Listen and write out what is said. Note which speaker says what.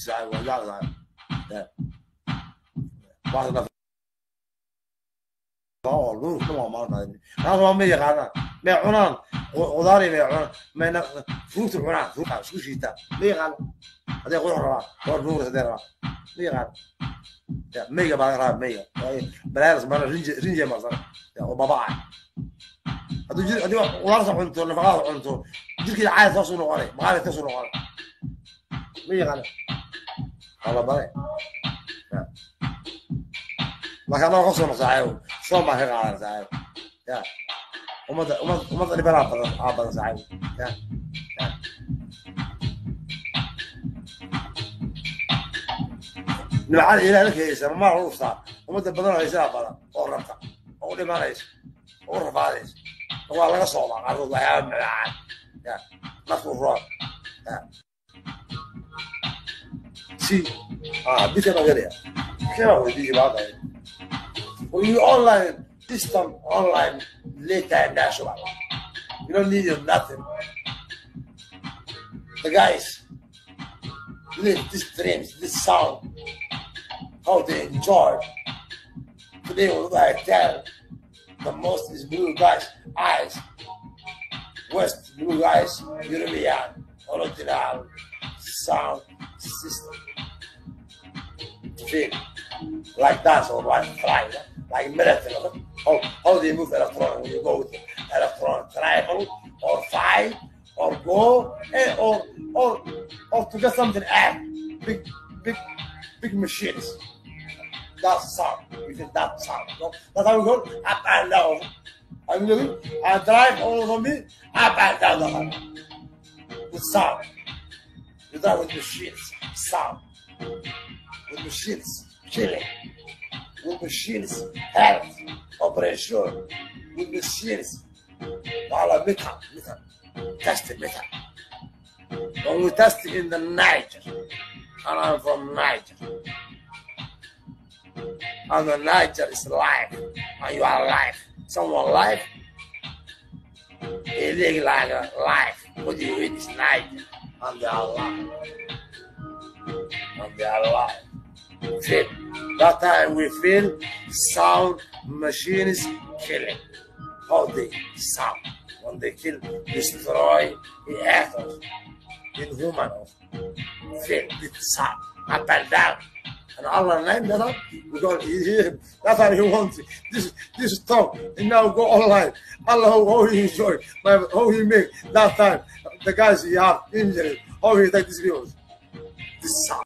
Speaker 1: ساعة ولا لا بعض لون كلهم مرنا هذا ما يقعنا ما يعونان خضاري ما يعون ما فروت العنان فروت شو شيء ما يقعنا هذا يقول راه هو نور هذا راه ما يقعنا ميجا بقى ميجا بلاش مرة رنجة مثلا وبابا هذا ورثة عنتو نفقات عنتو جيل كده عايز تصونوا عليه ما عارف تصونوا عليه ميجا قال الله باي ما كان ما قصنا صاحبه شو ما هيك على صاحبه يا وما اللي بلعب عبر صاحبه يا نوعان إلى لك هيسا ما معروف صار وما بدنا هيسا بلا أو رفع أو اللي ما هيس أو رفع هيس هو على قصة عرض الله يا ملعان يا نصر الراب يا سي بيت أنا غيرها كيف هو يجي بعدها ويو online system online later national you don't need nothing the guys live these dreams this sound how they enjoy today what I tell the most is blue guys eyes west blue guys European original sound system feel like that or like military how they move electron when you go with electron travel or fight or go or to get something out big machines. That's sound. We think that sound. That's how we go up and down. I'm doing I drive all over me up and down the highway with sound. You drive with machines, sound. With machines, killing. With machines, health, operation. With machines, metal, tested metal. When we tested in the Niger, and I'm from Niger. And the Niger is life, and you are life. Someone life, they live like a life. What do you eat is Niger, and they are alive. And they are alive. Feel. That time we feel sound machines killing. How they sound. When they kill, destroy the atoms in human. Feel the sound. Up and down. And Allah named that up. We go here. That's how he wants it. This is tough. And now go online. Allah how he enjoy. How he make that time. The guys he have injured. How he take these videos. This sound.